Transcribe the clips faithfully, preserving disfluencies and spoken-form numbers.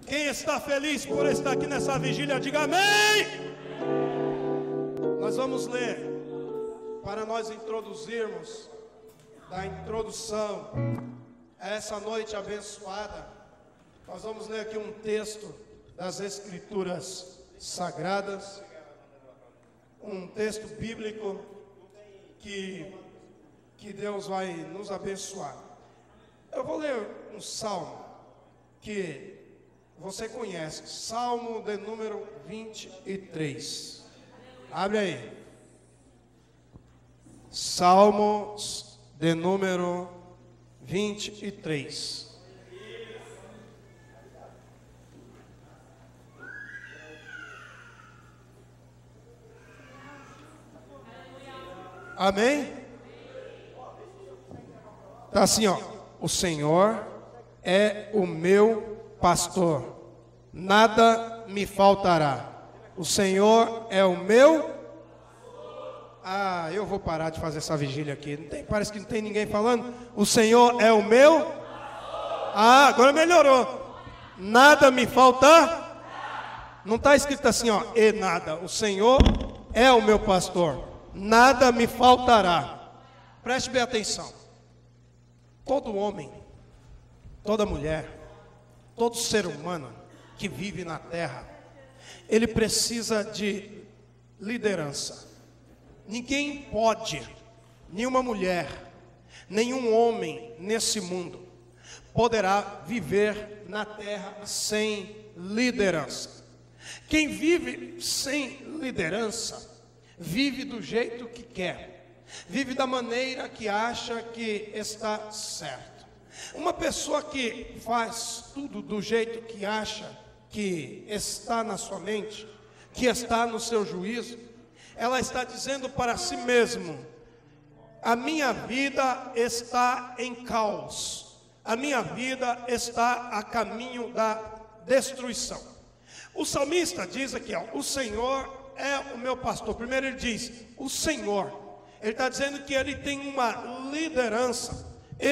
Quem está feliz por estar aqui nessa vigília, diga amém. Nós vamos ler, para nós introduzirmos, da introdução a essa noite abençoada. Nós vamos ler aqui um texto das Escrituras Sagradas, um texto bíblico que, que Deus vai nos abençoar. Eu vou ler um salmo que você conhece, Salmo de número vinte e três. Abre aí. Salmos de número vinte e três. Amém? Tá assim, ó. O Senhor é o meu pastor, nada me faltará. O Senhor é o meu. Ah, eu vou parar de fazer essa vigília aqui. Não tem, parece que não tem ninguém falando. O Senhor é o meu. Ah, agora melhorou. Nada me falta. Não está escrito assim, ó, e nada. O Senhor é o meu pastor, nada me faltará. Preste bem atenção. Todo homem, toda mulher, todo ser humano que vive na terra, ele precisa de liderança. Ninguém pode, nenhuma mulher, nenhum homem nesse mundo poderá viver na terra sem liderança. Quem vive sem liderança, vive do jeito que quer, vive da maneira que acha que está certo. Uma pessoa que faz tudo do jeito que acha que está na sua mente, que está no seu juízo, ela está dizendo para si mesmo: a minha vida está em caos, a minha vida está a caminho da destruição. O salmista diz aqui, ó, o Senhor é o meu pastor. Primeiro ele diz, o Senhor. Ele está dizendo que ele tem uma liderança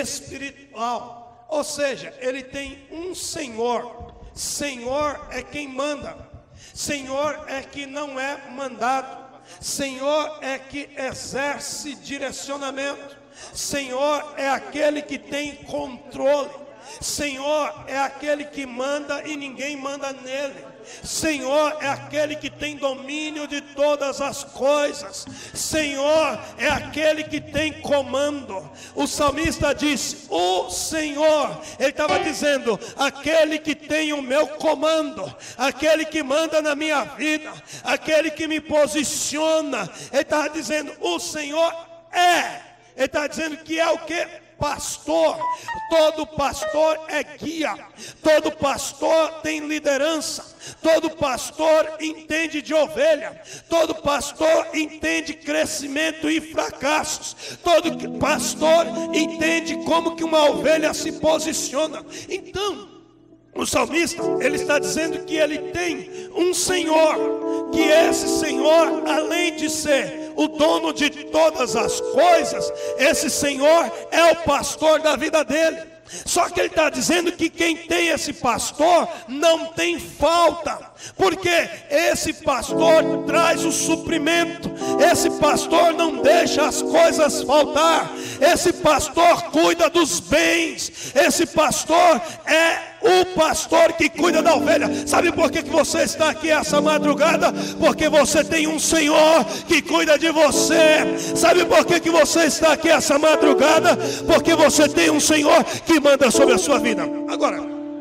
espiritual, ou seja, ele tem um Senhor. Senhor é quem manda, Senhor é que não é mandado, Senhor é que exerce direcionamento, Senhor é aquele que tem controle, Senhor é aquele que manda e ninguém manda nele, Senhor é aquele que tem domínio de todas as coisas, Senhor é aquele que tem comando. O salmista disse, o Senhor, ele estava dizendo, aquele que tem o meu comando, aquele que manda na minha vida, aquele que me posiciona. Ele estava dizendo, o Senhor é, ele está dizendo que é o que? Pastor. Todo pastor é guia, todo pastor tem liderança, todo pastor entende de ovelha, todo pastor entende crescimento e fracassos, todo pastor entende como que uma ovelha se posiciona. Então, o salmista, ele está dizendo que ele tem um Senhor, que esse Senhor, além de ser o dono de todas as coisas, esse Senhor é o pastor da vida dele. Só que ele está dizendo que quem tem esse pastor não tem falta, porque esse pastor traz o suprimento, esse pastor não deixa as coisas faltar, esse pastor cuida dos bens, esse pastor é o pastor que cuida da ovelha. Sabe por que que você está aqui essa madrugada? Porque você tem um Senhor que cuida de você. Sabe por que que você está aqui essa madrugada? Porque você tem um Senhor que manda sobre a sua vida. Agora,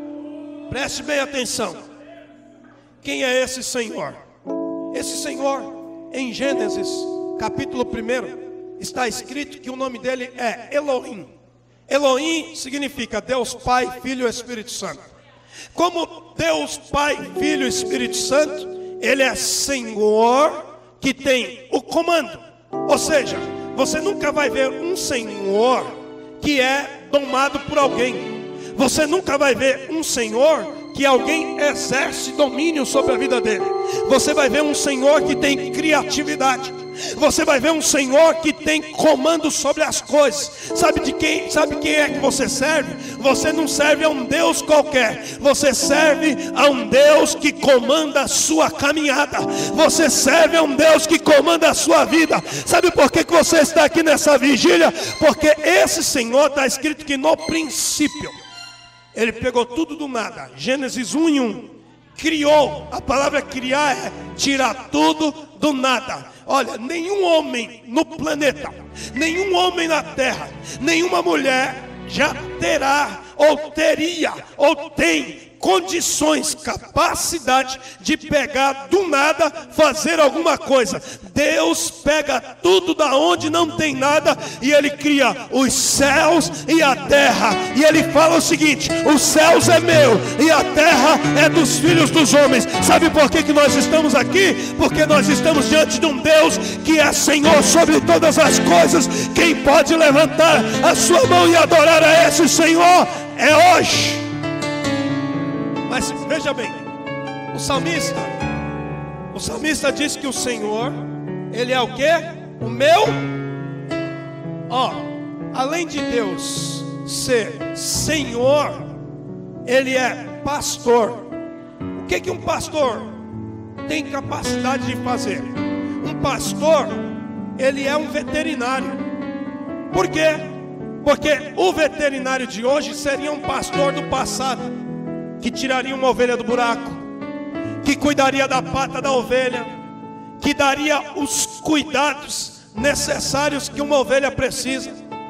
preste bem atenção. Quem é esse Senhor? Esse Senhor, em Gênesis capítulo um, está escrito que o nome dele é Elohim. Elohim significa Deus Pai, Filho e Espírito Santo. Como Deus Pai, Filho e Espírito Santo, ele é Senhor que tem o comando. Ou seja, você nunca vai ver um Senhor que é domado por alguém. Você nunca vai ver um Senhor que alguém exerce domínio sobre a vida dele. Você vai ver um Senhor que tem criatividade. Você vai ver um Senhor que tem comando sobre as coisas. Sabe de quem? Sabe quem é que você serve? Você não serve a um Deus qualquer. Você serve a um Deus que comanda a sua caminhada. Você serve a um Deus que comanda a sua vida. Sabe por que que você está aqui nessa vigília? Porque esse Senhor, está escrito que no princípio Ele pegou tudo do nada. Gênesis um e um. Criou. A palavra criar é tirar tudo do nada. Olha, nenhum homem no planeta, nenhum homem na terra, nenhuma mulher já terá, ou teria, ou tem condições, capacidade de pegar do nada, fazer alguma coisa. Deus pega tudo da onde não tem nada e Ele cria os céus e a terra. E Ele fala o seguinte: os céus é meu e a terra é dos filhos dos homens. Sabe por que que nós estamos aqui? Porque nós estamos diante de um Deus que é Senhor sobre todas as coisas. Quem pode levantar a sua mão e adorar a esse Senhor é hoje. Mas veja bem, o salmista, o salmista diz que o Senhor, Ele é o quê? O meu, ó, além de Deus ser Senhor, Ele é pastor. O que que um pastor tem capacidade de fazer? Um pastor, ele é um veterinário. Por quê? Porque o veterinário de hoje seria um pastor do passado, que tiraria uma ovelha do buraco, que cuidaria da pata da ovelha, que daria os cuidados necessários que uma ovelha precisa.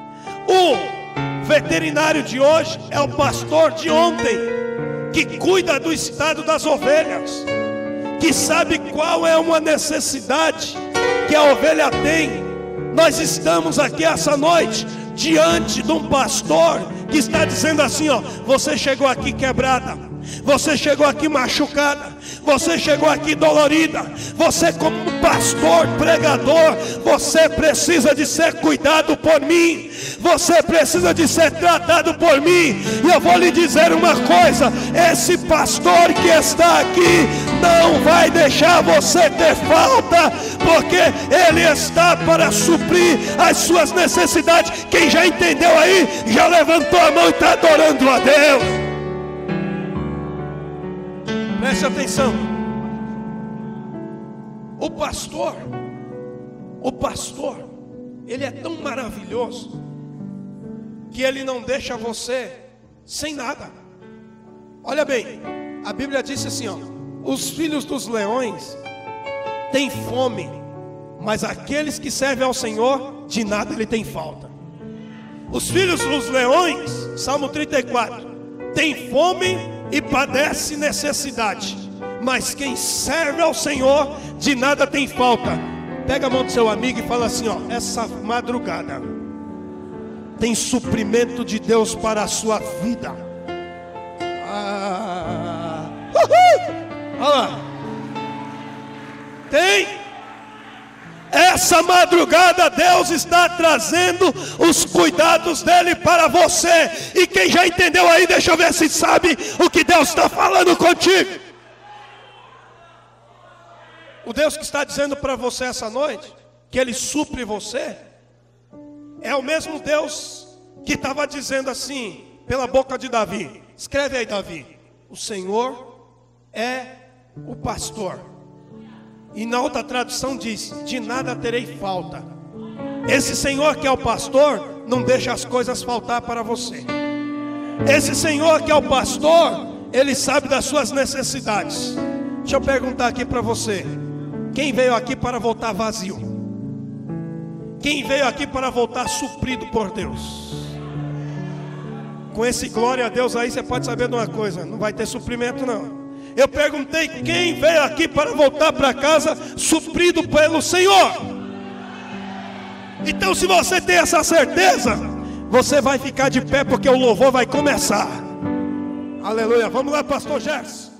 O veterinário de hoje é o pastor de ontem, que cuida do estado das ovelhas, que sabe qual é uma necessidade que a ovelha tem. Nós estamos aqui essa noite diante de um pastor que está dizendo assim, ó: você chegou aqui quebrada, você chegou aqui machucada, você chegou aqui dolorida. Você, como pastor, pregador, você precisa de ser cuidado por mim. Você precisa de ser tratado por mim. E eu vou lhe dizer uma coisa: esse pastor que está aqui não vai deixar você ter falta, porque Ele está para suprir as suas necessidades. Quem já entendeu aí, já levantou a mão e está adorando a Deus. Preste atenção. O pastor, o pastor, ele é tão maravilhoso que ele não deixa você sem nada. Olha bem, a Bíblia disse assim, ó: os filhos dos leões têm fome, mas aqueles que servem ao Senhor, de nada ele tem falta. Os filhos dos leões, Salmo trinta e quatro, têm fome e padece necessidade, mas quem serve ao Senhor, de nada tem falta. Pega a mão do seu amigo e fala assim, ó: essa madrugada tem suprimento de Deus para a sua vida. Ah, uhul, olha lá. Tem. Essa madrugada Deus está trazendo os cuidados dele para você. E quem já entendeu aí, deixa eu ver se sabe o que Deus está falando contigo. O Deus que está dizendo para você essa noite que Ele supre você é o mesmo Deus que estava dizendo assim pela boca de Davi. Escreve aí, Davi: o Senhor é o pastor. E na outra tradução diz: de nada terei falta. Esse Senhor que é o pastor não deixa as coisas faltar para você. Esse Senhor que é o pastor, Ele sabe das suas necessidades. Deixa eu perguntar aqui para você: quem veio aqui para voltar vazio? Quem veio aqui para voltar suprido por Deus? Com esse glória a Deus aí, você pode saber de uma coisa: não vai ter suprimento não. Eu perguntei: quem veio aqui para voltar para casa suprido pelo Senhor? Então, se você tem essa certeza, você vai ficar de pé, porque o louvor vai começar. Aleluia. Vamos lá, pastor Gerson.